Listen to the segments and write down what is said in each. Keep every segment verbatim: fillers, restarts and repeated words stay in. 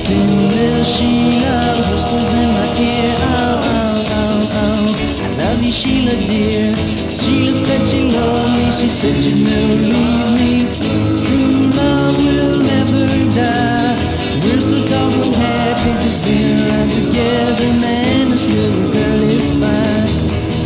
Then little Sheila whispers in my ear, oh, oh, oh, oh, I love you, Sheila dear. Sheila said she loved me, she said she'd never leave me. True love will never die. We're so doggone happy just being around together, man. This little girl is fine.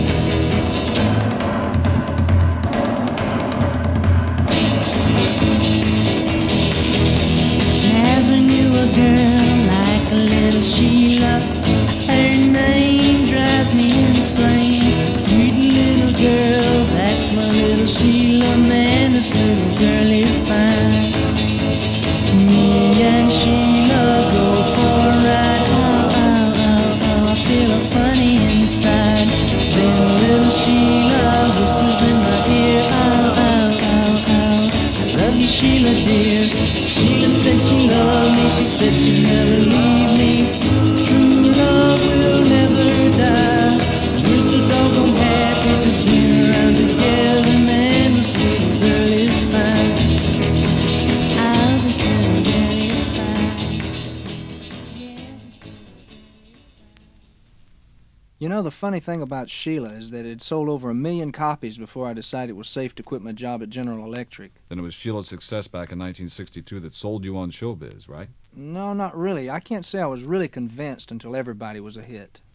Never knew a girl like a little Sheila. Her name drives me insane. Sweet little girl, that's my little Sheila, man. This little girl is fine. Me and Sheila go for a ride. Oh, oh, oh, oh, I feel a funny inside. Then little Sheila whispers in my ear, oh, oh, oh, oh, I love you, Sheila dear. Sheila said she loved me, she said she'd never leave me. True love will never die. We're so doggone happy just being around together, man. This little girl is fine. Oh, this little girl is fine. Yeah. You know, the funny thing about Sheila is that it sold over a million copies before I decided it was safe to quit my job at General Electric. Then it was Sheila's success back in nineteen sixty-two that sold you on showbiz, right? No, not really. I can't say I was really convinced until Everybody was a hit.